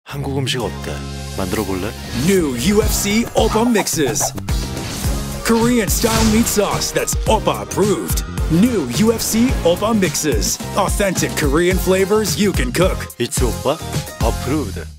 한국 음식 어때? 만들어 볼래? New UFC Oppa Mixes. Korean style meat sauce that's Oppa approved. New UFC Oppa Mixes. Authentic Korean flavors you can cook. It's 오빠 approved.